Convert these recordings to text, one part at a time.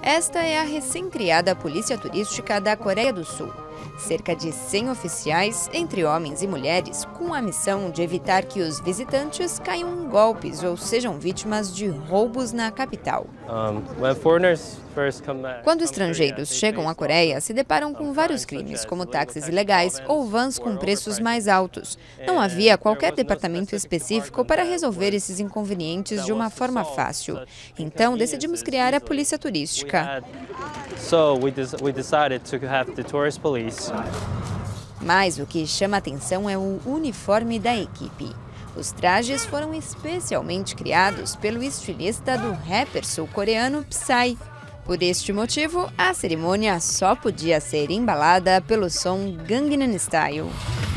Esta é a recém-criada Polícia Turística da Coreia do Sul. Cerca de 100 oficiais, entre homens e mulheres, com a missão de evitar que os visitantes caiam em golpes ou sejam vítimas de roubos na capital. Quando estrangeiros chegam à Coreia, se deparam com vários crimes, como táxis ilegais ou vans com preços mais altos. Não havia qualquer departamento específico para resolver esses inconvenientes de uma forma fácil. Então, decidimos criar a Polícia Turística. Mas o que chama atenção é o uniforme da equipe. Os trajes foram especialmente criados pelo estilista do rapper sul-coreano Psy. Por este motivo, a cerimônia só podia ser embalada pelo som Gangnam Style.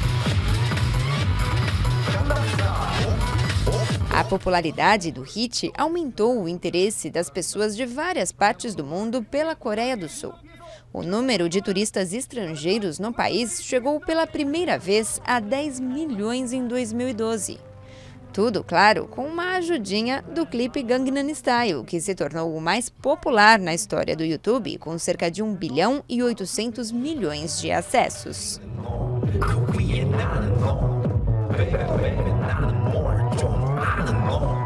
A popularidade do hit aumentou o interesse das pessoas de várias partes do mundo pela Coreia do Sul. O número de turistas estrangeiros no país chegou pela primeira vez a 10 milhões em 2012. Tudo, claro, com uma ajudinha do clipe Gangnam Style, que se tornou o mais popular na história do YouTube, com cerca de 1 bilhão e 800 milhões de acessos. Baby, not alone.